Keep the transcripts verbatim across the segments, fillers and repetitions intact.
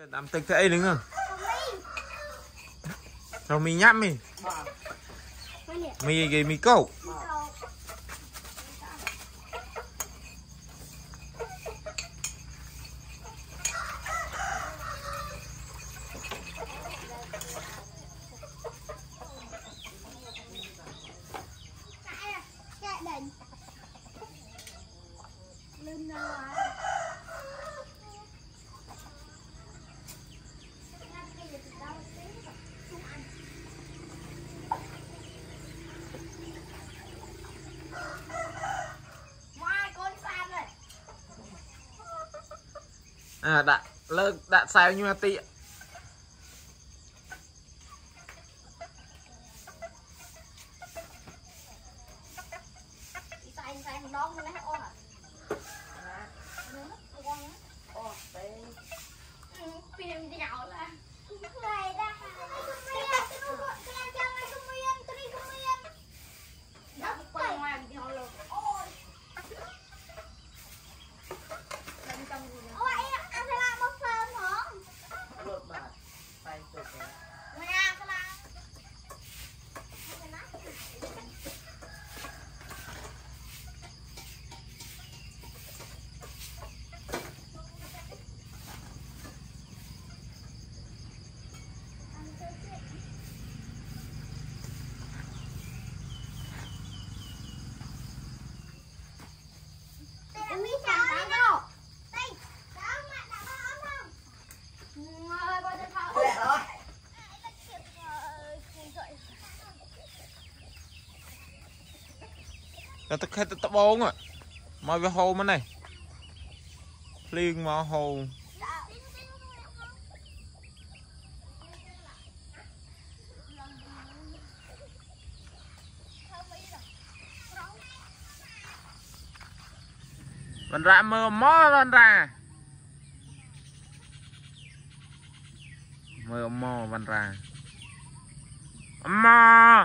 Làm tịch thế đứng không? Rồi mì nhắm mì. Mì cái mì câu. À đã lơ đã sao nhưng mà tị ta ta khai ta ta bông ạ mà về hồ mà này liên mà hồ mình ra mơ mó lên ra mơ mò mình ra mò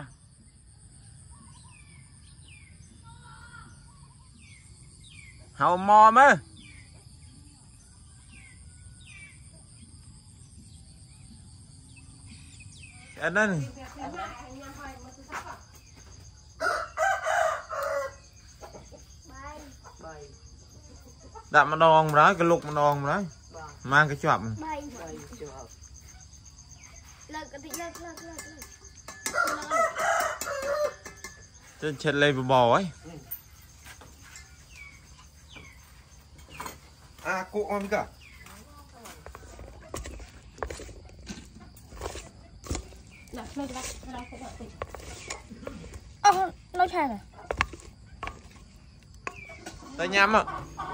hầu mò mơ anh đây đạp mà đòn đó cái lục mà đòn đó mang cái chọp trên trên lên bò ấy à cụ con cả ờ nói chai này tay nhắm ạ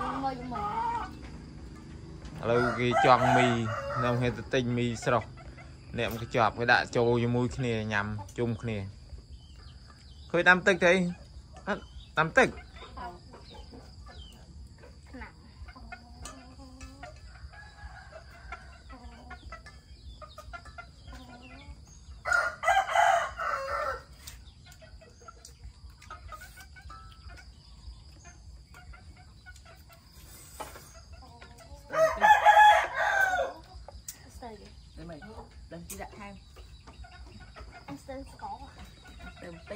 lâu cái choàng mì nông hay tinh mì sọc niệm cái chọp cái đã trâu như mũi kia nhằm chung kia khơi tam tích thế tam tích lần chị đặt tham anh sơn có đầu tiên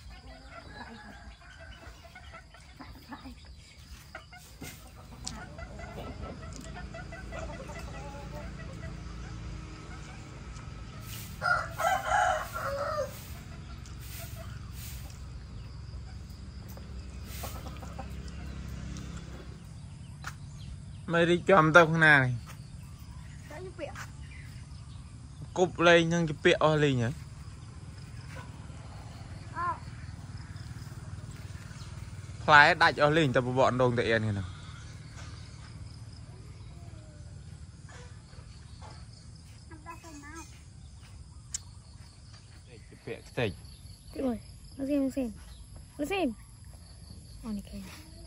mày đi chòm tao không nào này cúp lên nhưng cái bẹo lên nhỉ phái đại cho lên cho bọn đồng tại này nào cái bẹo cái gì rồi nó xem nó xem nó xem on cái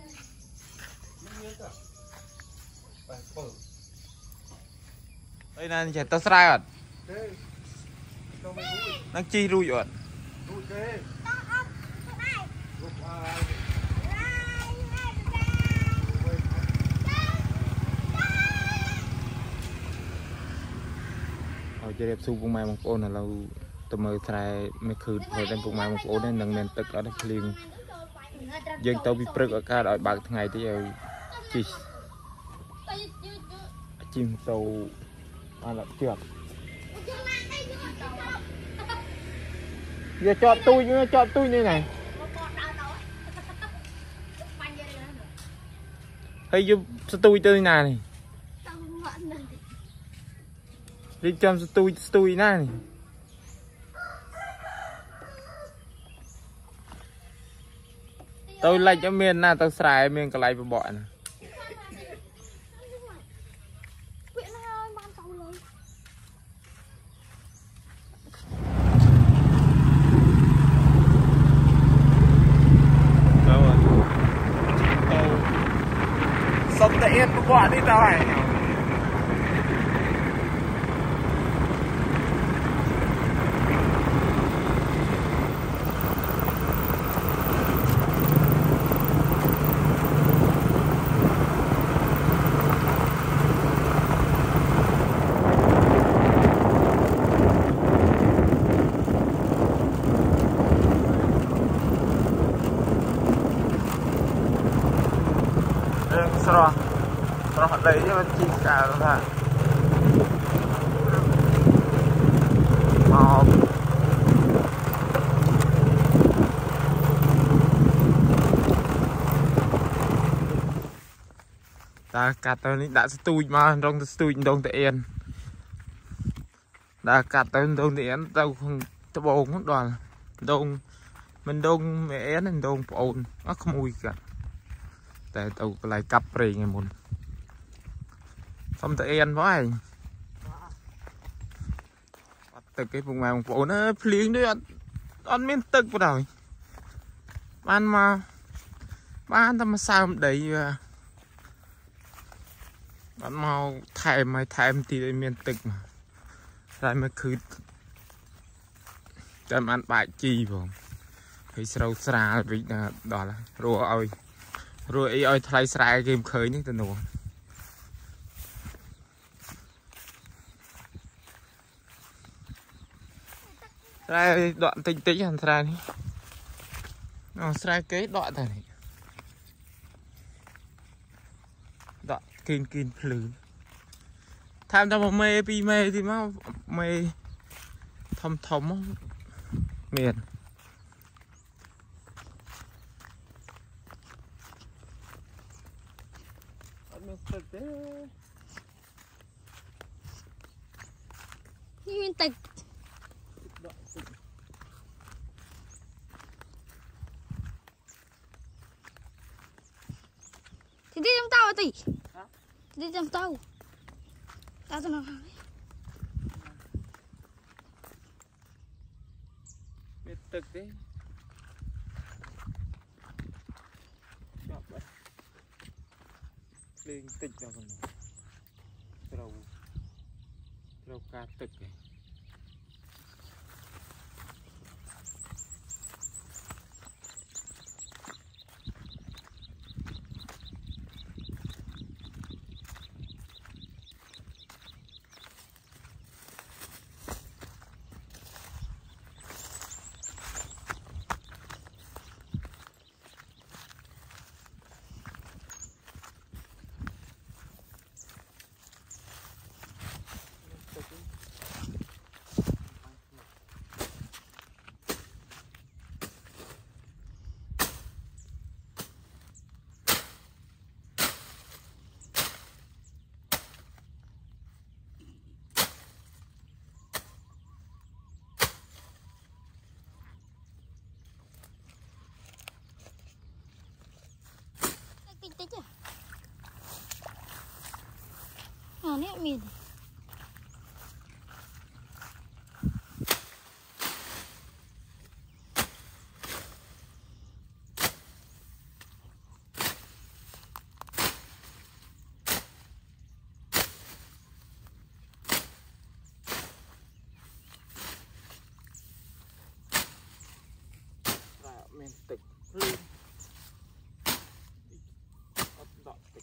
đây là trẻ tao sai rồi nó chi rui rồi Hồi chơi đẹp su cùng mai một ôn là lâu tụi mơ thay mấy khử thời đem cùng mai một ôn nên nâng nền tức ở đây liền dân tàu bị prực ở ca đợi bạc ngày thì giờ chỉ chim tàu à là trượt giờ cho tôi nữa cho tôi như này hay giúp tôi tôi này đi chăm tôi tôi này tôi lại cho miền na tôi xài miền cái lại vào bọn sống tại yên của bọn đi tao này rồi rồi họ lấy cho mình chìm cả rồi hả màu ta cắt tới đã stui mà trong stui đông tại yên đã cắt tới đông tại yên tao không tao bồn không đoàn đông mình đông mẹ én mình đông ồn nó không mùi cả tại tao lại cặp rì ngày một xong tại yên quá từ cái vùng này vùng nó phliếng đấy ăn ăn miếng tức vào đời ban mà ban tao mà sao đấy bạn mau thèm mày thèm thì miền tịch mà lại mà cứ cho ăn bại chi vào thì sâu xa vì đó là rùa ơi rồi ý ơi thay sai game khơi ní tên đồ sai đoạn tinh tinh hẳn sai ní nó sai kế đoạn này đoạn kinh kinh phứ tham gia một mê pi mê thì mà mê thầm thầm miền Nguyên tịch thì đi trong tàu tỷ đi trong tàu tao cho nó biết tịch đấy lên tịch nào còn trâu trâu cá tịch này tích à? À nè mình mình tịch lên đọt tịch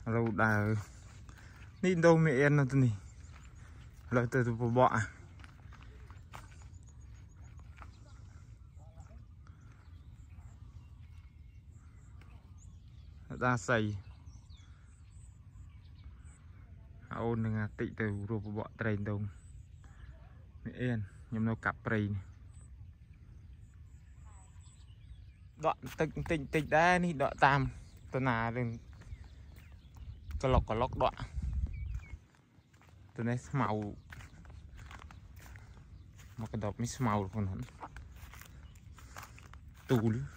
lâu đà nín đâu mẹ em nó tên này lâu từ từ bọ ra xây ôn là tị từ rồi bọ train đông mẹ em nhưng nó cặp train đoạn tịnh tịnh tịnh đá đi đoạn tam tôi là đừng có lọc có lọc đoạn tôi này màu mà cái đọc mới màu còn hẳn tù nữa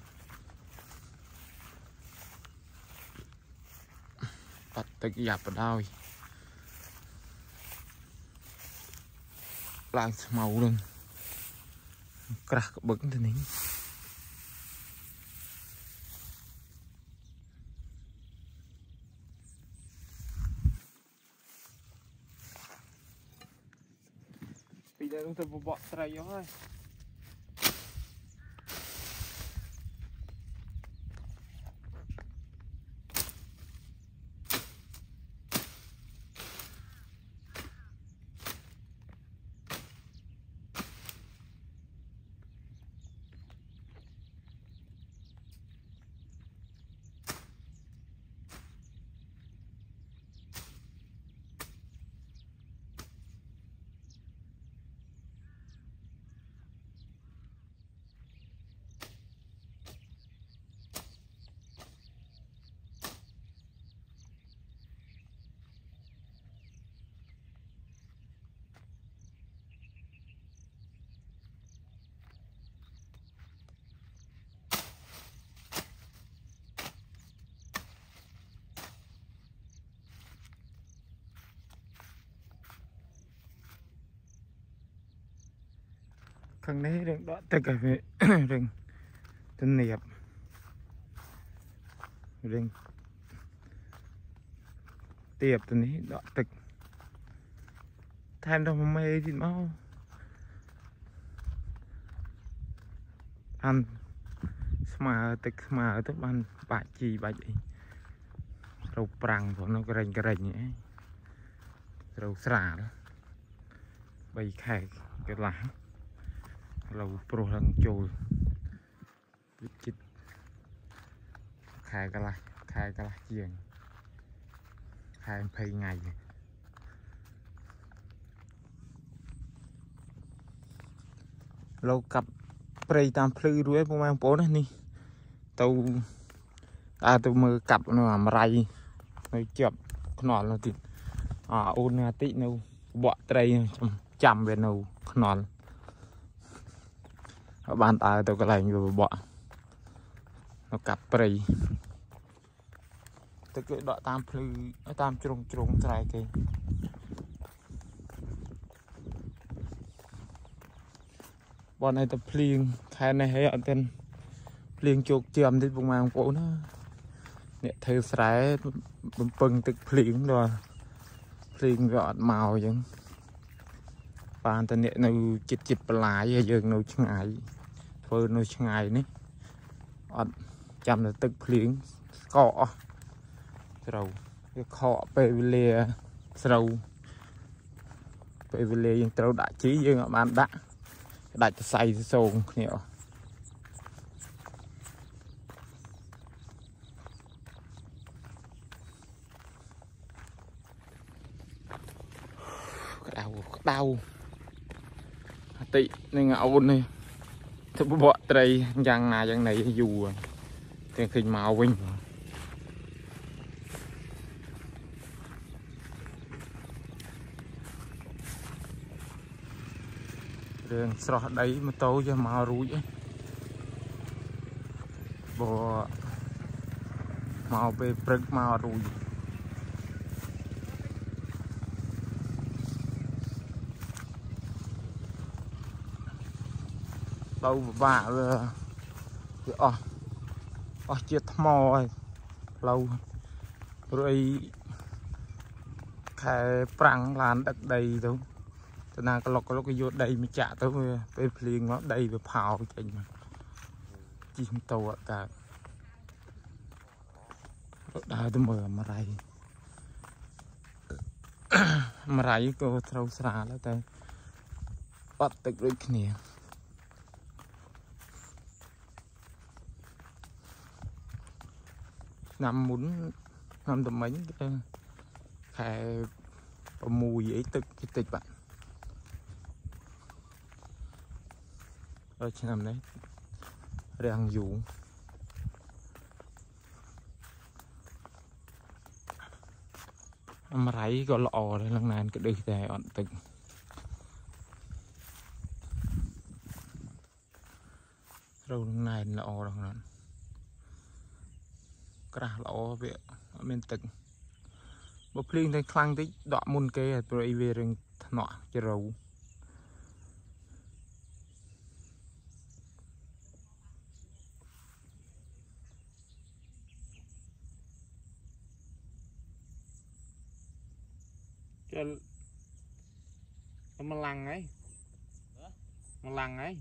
bắt tới cái dạp ở đôi làm màu luôn crack bứng thế này bây giờ chúng tôi vừa bỏ tray rồi khăn đấy đừng đọt tất cả về đừng tân niệm đừng tiệp tân ấy đọt tịch than đâu mà mê thì mau ăn mà tịch mà tức ăn bạch chi bạch rau prang của nó cái rành cái rành ấy rau xả đó bay khai cái lá lâu pro lần trôi chích khai cái lá khai cái lá chiên khai phây ngày lâu cặp prey tam phư đuôi phong mang bố này đi tàu ta tàu mơ cặp nó làm ray nó chậm nón nó thì à ôn tí nó bọ tray chầm về nó nón ở bàn tay tôi cái lạnh rồi bọ nó cặp prey tôi cứ đọ tam phư tam trùng trùng trai kì bọn này tập liền khai này hay ở tên liền chuột chườm thì vùng mang cổ nó nè theo sải bấm pưng tức liền rồi liền gọt màu giống bàn tên nè nó chít chít lại giờ nó chừng ai phơi nó chừng ai ní chăm là tức liền cọ rồi cái kho bê lê sầu bê lê những trâu đại trí dương ở bàn đã đại say sồn nhiều đau đau tị nên ngạo này thì bọ tray răng nào răng này dù thì khi màu vinh đường sọ đấy mà tối cho màu rúi ấy bò màu về prực màu rúi đâu vả rồi ờ ờ chết mò rồi lâu rồi khai prang lan đất đầy thôi cho nên cái lọc cái lọc cái vô đây mới chả tới về liền nó đây về phào chạy mà chim tàu cả đào tôi mở mà rày mà rày cô thâu xa đó ta bắt được đôi kia nằm muốn nằm tầm mấy khai mùi ấy tức cái tịch bạn ở trên nằm đấy đang dụ mà rải có lọ đây lần này cái đời này ổn định rồi lần này lọ rồi nè cái lọ vậy bên tịnh bốc liên thấy khăn tích đọ môn kê rồi về rừng nọ cho râu cho mà lăng ấy mà lăng ấy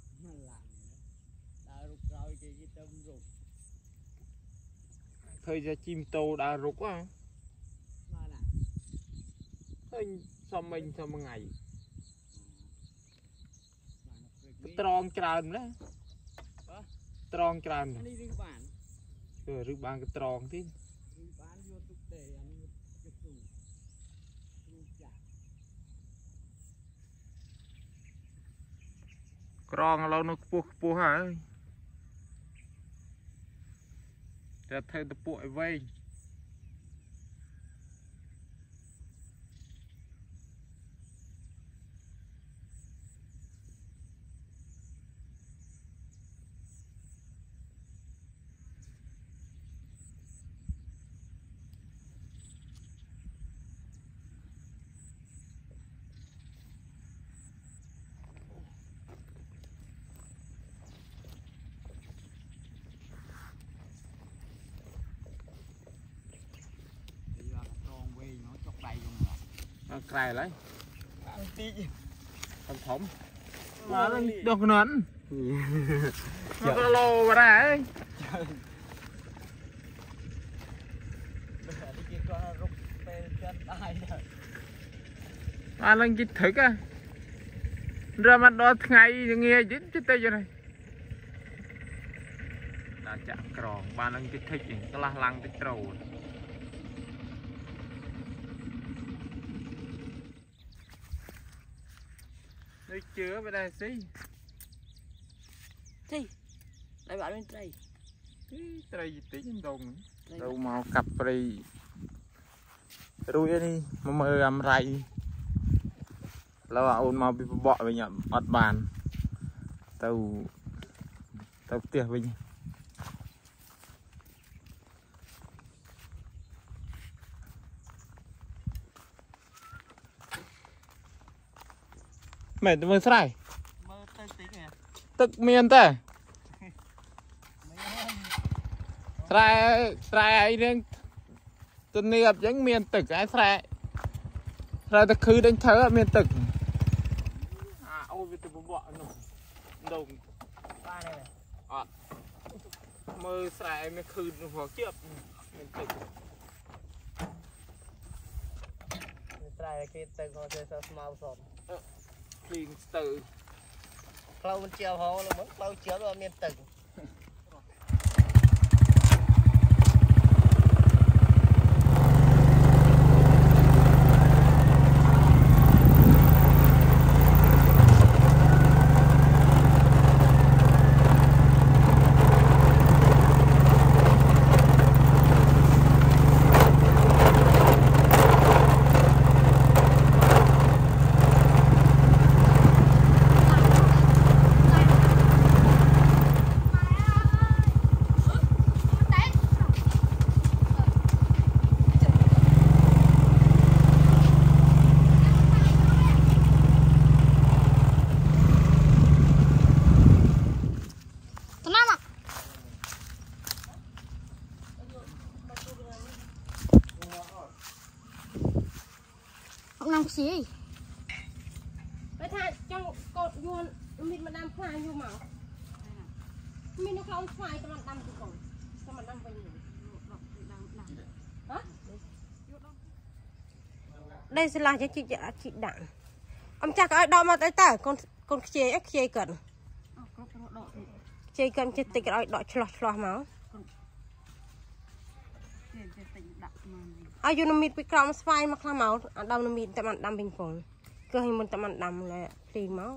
thời ra chim tô đã rút á thôi sao mình sao mà ngày tròn tràn đó tròn tràn rồi rước bàn cái tròn thế tròn lâu nó buộc buộc hả để thay tập bụi vây cài lấy thằng thống mà nó được nón nó có lô vào đây à lên cái thử á ra mặt đó ngày nghe dính chứ tây này đã chạm còng ba lên cái thích cái la lăng cái trầu đây chứa về đây xí thì lại bảo bên đây đây gì tí trên đồng đâu màu cặp đây rồi đi mà mơ làm ray là ôn màu bị bọ về nhận bọt bàn tàu tàu tiệt với mẹ tôi mơ sai tức miền ta sai sai ấy nên tôi niệm những miền tực cái sai sai tôi cứ đánh thớ ở miền tực à ôi vì tôi bỏ nó đồng ba này này à. Mơ sai mới khư nó vào trước miền tực sai cái tực họ sẽ sao mau sọt liền từ lâu mình chiều họ là muốn lâu chiều rồi miền tực làm gì? Vậy thay trong cột yuan mình mà đâm khoai vô màu. Mình nó không khoai cho mình đâm cái cột, cho mình đâm về nhỉ. đây sẽ là cho chị chị đạn ông cha cái đau mà tới tờ con con chê ếch chê cần chê cần chê tịch cái đọi chlo chlo máu ai vô nó mịt bị còng spy mà khla máu đau nó mịt tạm ăn đâm bình phồng cơ hình mình tạm ăn đâm là phì máu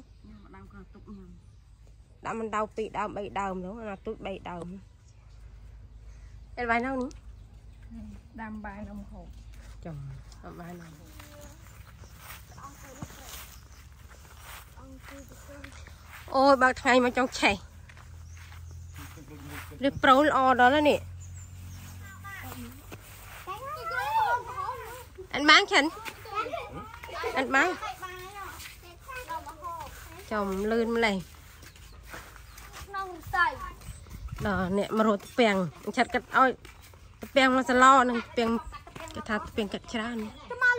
đâm mình đau bị đau bị đau đúng là tụt bị đau em vài nào nữa đâm bài đồng hồ chồng vài nào ôi bao ngày mà trong chảy đi pro o đó là nè anh bán chỉnh anh bán chồng lươn này đó nè mà rồi bèn chặt cắt ôi bèn mà sẽ lo nè bèn cái thằng bèn cắt chả nè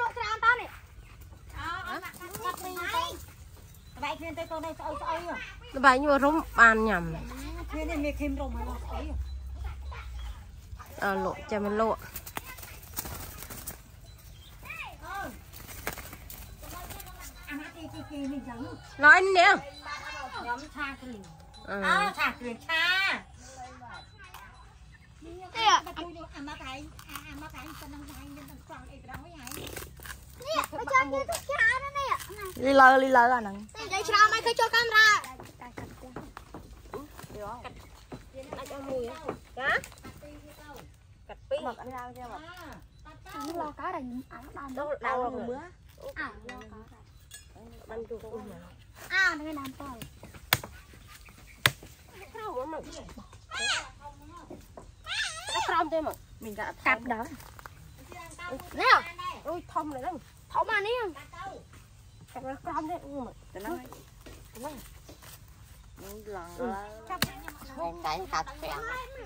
vậy nhưng mà rúng bàn nhầm à, lộ cho mình lộ nói anh nè à cha cười cha đi lơ đi lơ à nè đây cho mày cứ cho camera anh cho mùi cá cắt pí mực anh rau chưa mực lo cá này đâu đâu rồi bữa à ban chủ cũng mà à nó làm to rau mà rau thế mà mình đã cặp đó nè ôi thông này đâu thông mà nè cặp rau đấy mà nó nó lần lên cái cặp kẹo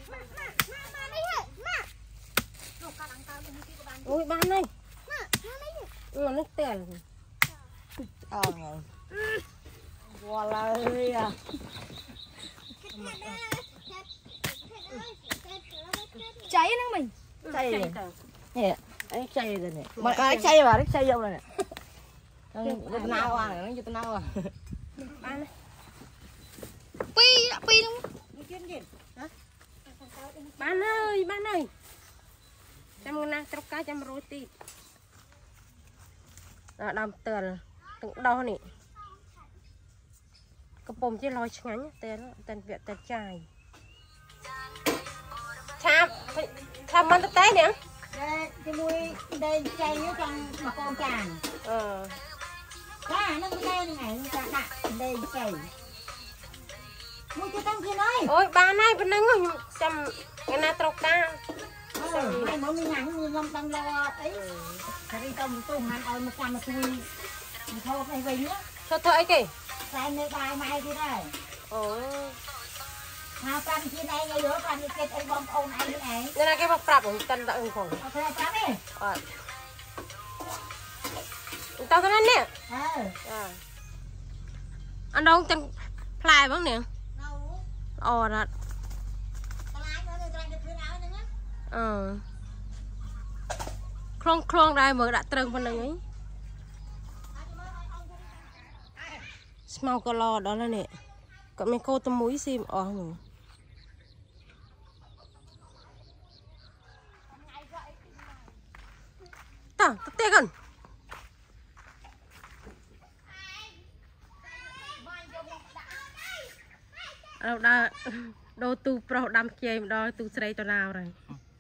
ôi ban này nó nước tiền ờ wow lời à cháy nữa mình cháy nè nè anh cháy rồi nè mà anh cháy vào đấy cháy vô rồi nè nó nào à nó như nào à ban này pi pi đúng ban ơi ban ơi chăm nang tróc cá chăm roti đó đâm tường từng đo nè cái bông chỉ lòi ngắn tên tên việt tên trai chăm chăm ăn tết nè cái nuôi đây chay ở trong mà con chàng ờ cá nó đây này nó đặt đây chay mua cho tăng kia nói ôi ba này bên đây ngồi chăm cái na tróc cá ừ hai mỗi mình ngắn như ngâm tăng lo ấy thì đi trong tôi ăn ơi một trăm mà tôi mình thôi này về nữa thôi thôi kì sai nơi bài mai kia đây ồ hào trăm kia đây ngay giữa trăm cái cái bom ôn này này đây là cái bọc prap của tân đã ưng phòng ok chấm đi ờ tao cái này nè ờ anh đâu chân play vẫn nè ồ đó ờ khôn khôn đây mới đã trơn phần đường ấy màu color đó là nè còn mấy cô tôm muối sim ờ mình ta tao tê gần đâu đã đâu tu pro đam chơi đó tu sấy cho nào rồi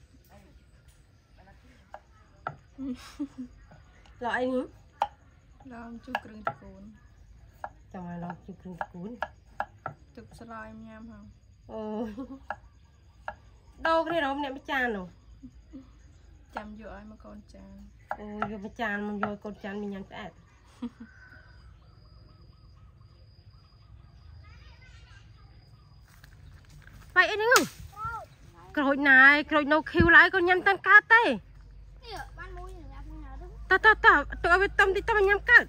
loại nữa lo chú cưng cuốn chồng là lo chú cưng cuốn chụp slide nhám không ừ đâu cái này đâu nè mới chan đâu chăm vô ai mà con chan ừ vô mới chan mình vô con chan mình nhắn tẹt vậy anh không rồi này rồi nấu khiêu lại con nhắn tan cá tê ta ta ta tụi em tâm đi tâm nhắm cắt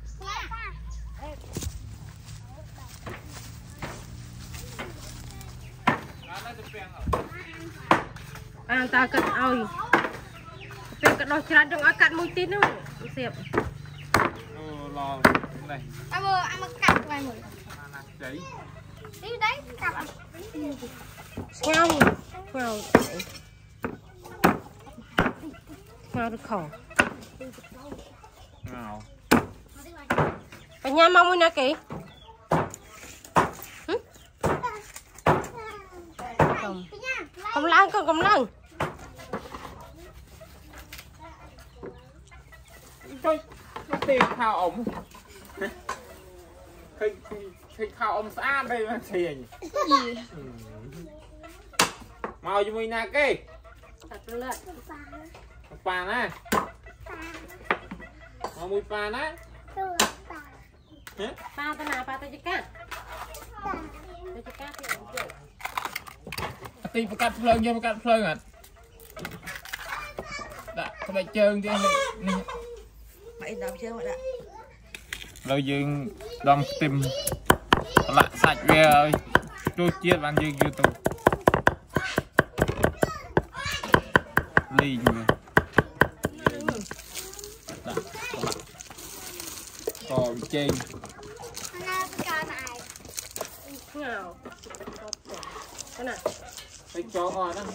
à ta cắt ơi đòi chả đừng ăn cắt mũi tít nữa xẹp Ô, lò này Anh mơ, anh mơ cặp ngoài mũi đấy đi đấy, cặp Ngao Ngao Ngao được khổ nào Bà nhà mong nè kì Không Không lăng con không lăng Thôi nó tìm khao ổng khi khi khao ổng xa đây mà thiền gì mau cho mình nè kì Thật lợi bà nè mau mùi bà nè Pa ta nào pa ta chích cá Ta chích cá thì tìm cắt phơi vô cắt phơi à đã có bài trơn chứ này Mày đọc chưa mà đã rồi dương đong tìm lại sạch về ơi tôi chia bạn dương YouTube liền rồi đã có lại còn trên Ngao Cái nào cái chó ngồi đó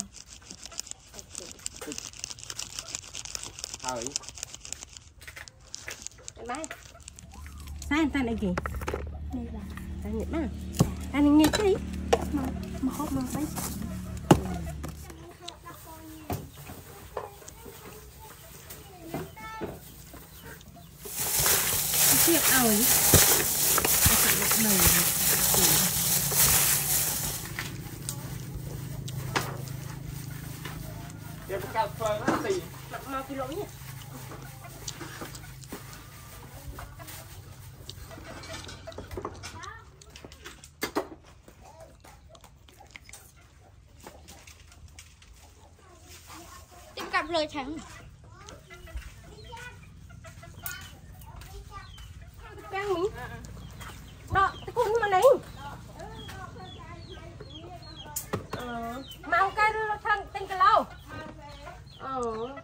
hỏi Cái bái Sao ta lại kì Ta nhịp á Ta này nhịp đi Mà hốt mà bái Chiếc ổi Ta chọn được đầy cái cà phê nó gì Mau cái lỗ nhỉ Tìm cặp lời thắng Căng mình Đó, cái cuốn mà lấy Ờ Mau cái rồi thằng tên cái lâu Ờ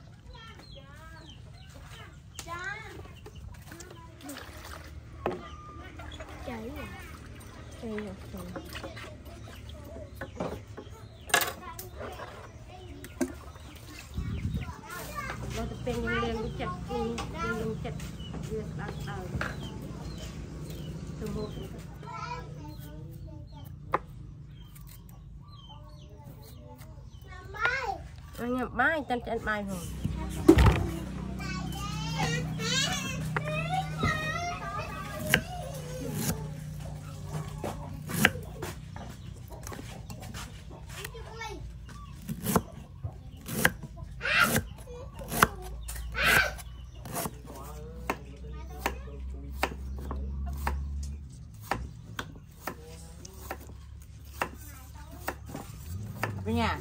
Cháy rồi Đây rồi Nóจะเป็นยังเรียนรู้จักยังยังรู้จักเรื่องต่างๆสมบูรณ์อันนี้ไม่จันจันไม่หรอก Bên nhà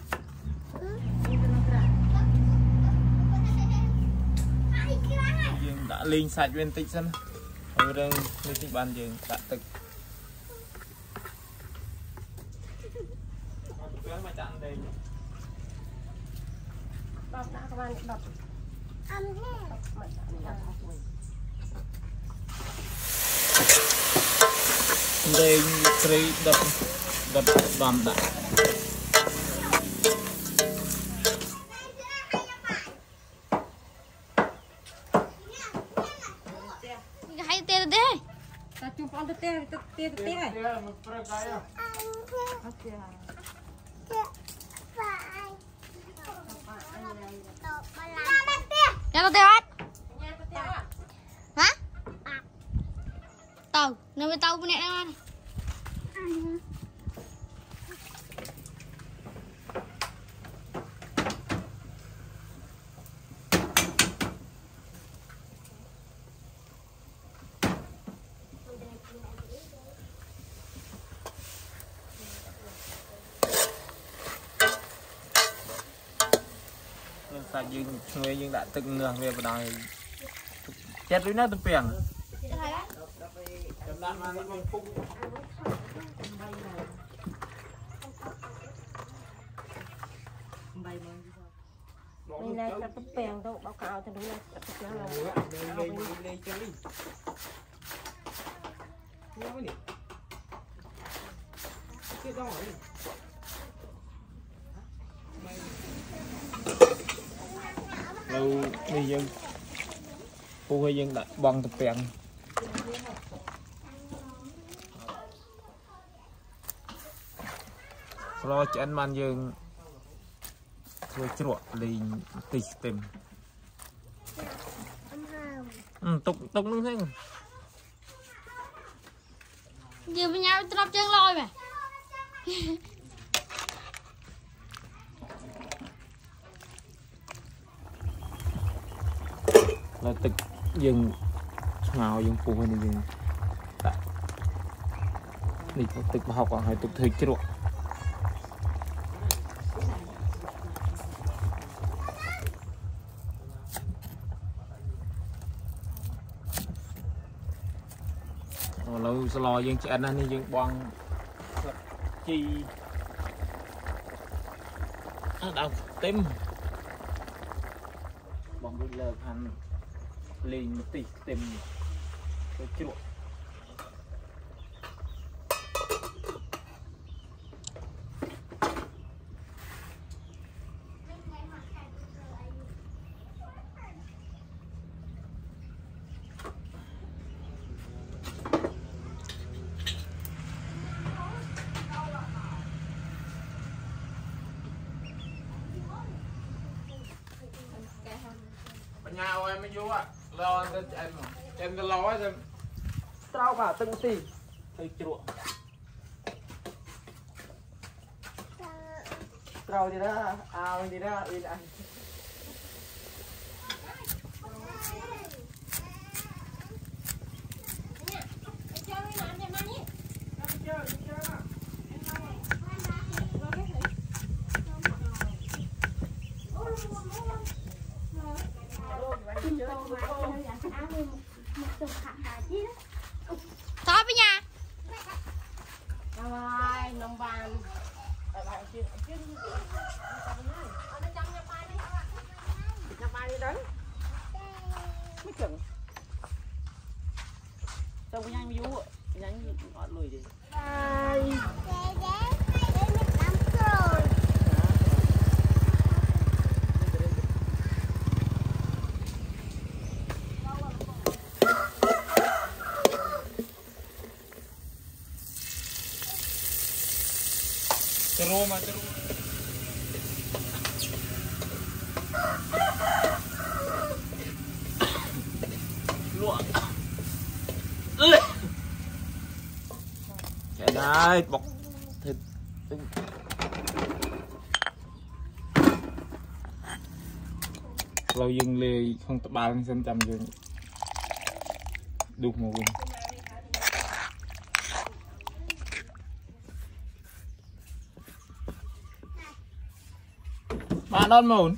dương đã lên sạch bên tích xem ở đây lên tích bàn dương đã tích mà chặn đây đọc đã các bạn đọc đây cây đập đập đòn đã hay tiền đấy ta chụp on the tail the tail the tail Nhà tao hết hả tao nơi với tao bên này ăn sạch dương người dương đã từng ngược về vào đòi chết với nó tụi biển Mình này cắt cái bèn đâu báo cáo thì đúng là cắt cái nó là lên lên chơi nhớ nhỉ cái đó rồi lâu đi dân cô hay dân đã bằng tập bèn lo chén man dương thôi chuột liền tì tìm ừ tục tục luôn thế giờ với nhau tôi chân lôi mà là tịch dừng ngào dừng phù hơn dừng tại đi tịch học còn hay tục thời chuột lâu lò dân chén này dân bong chi đau tím bong đôi lợp hành liền một tí tìm cái chuột nhà em mới vô á lo em em cái lo em sao mà từng tì hơi chuột trâu thì đó ao thì đó đi ăn thôi với nhà rồi nông bàn nhập bài đi đấy mới chừng trông cái nhanh mới vú cái nhanh ngọt lùi đi terus mah terus luộc chạy đây bọc thịt lâu dừng lê không tập bàn xem chăm dừng đục một bạn đón mồn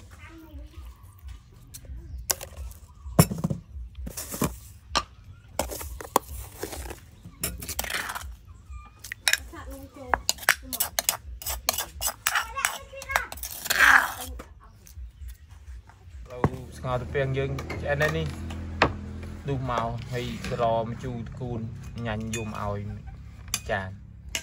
ngồi tập tiền dương anh ấy đi đu màu hay rò mà chu cùn nhanh dùng ỏi tràn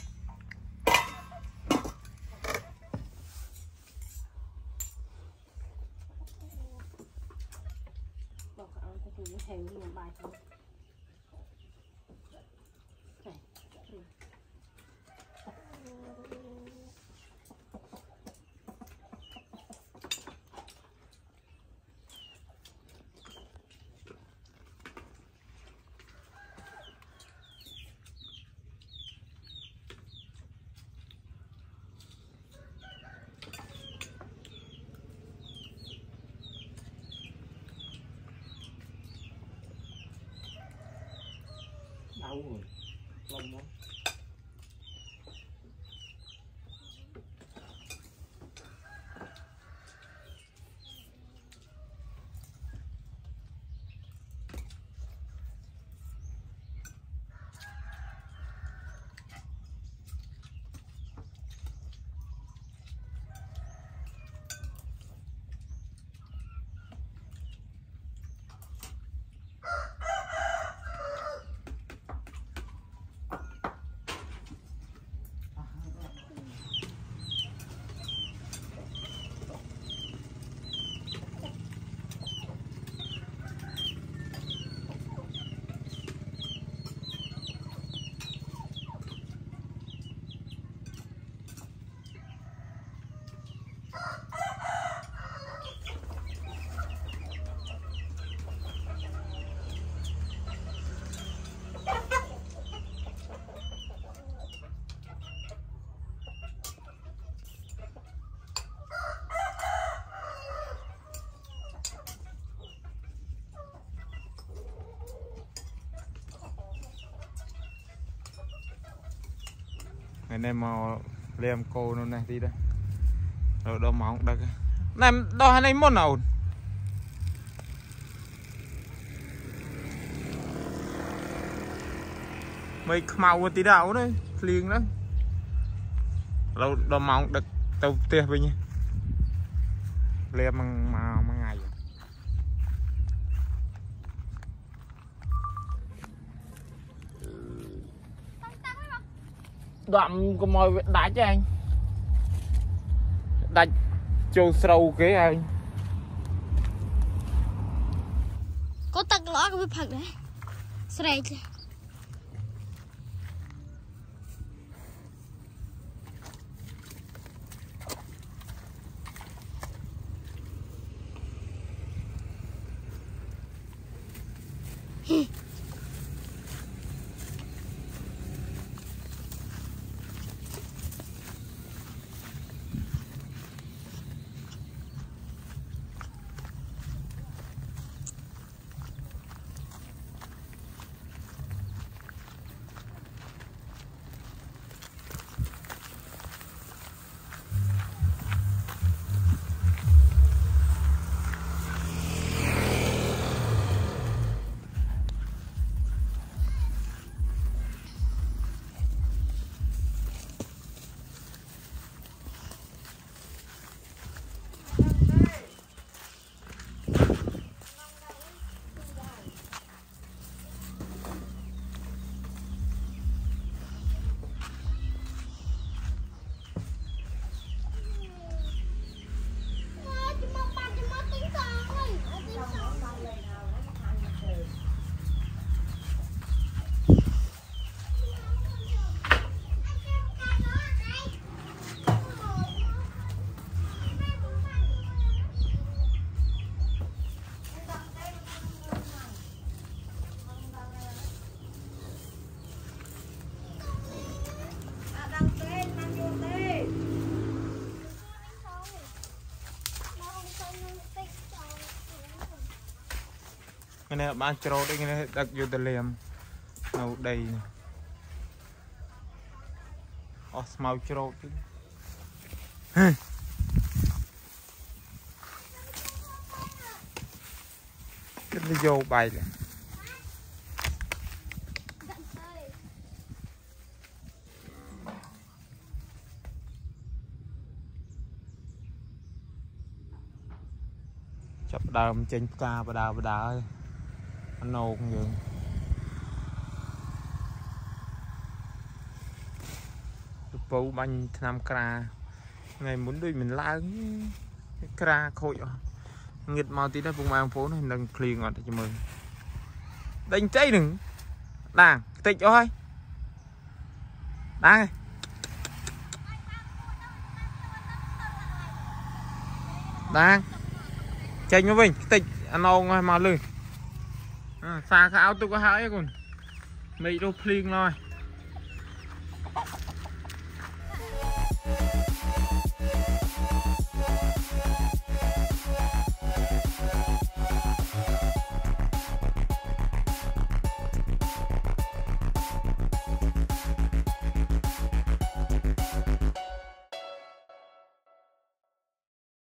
đau rồi lông nó ngày nay màu liềm cô nó này đi đây rồi đâu mỏng được này đo hai này món nào mấy màu tí đảo đấy liền đó đâu đâu mỏng được tàu tia bây nhiêu liềm bằng mà mà ngày đoạn có mồi đá cho anh đánh châu sâu kế anh có tắc lõ cái phật đấy sợi cái này bán trâu đây cái này đặt vô tờ liềm nấu đầy ở màu trâu chứ cái nó vô bài này chập đờm trên ca bà đào bà đào anh nô cũng vậy bố bánh năm kra ngày muốn đuôi mình la kra khôi nghịch màu tí đó vùng mang phố này nâng clean ngọt cho mừng đánh cháy đừng đàng tịch thôi đang đang chanh với mình tịch anh ông mà lười xa khá áo tôi có hãi còn mấy đâu clean thôi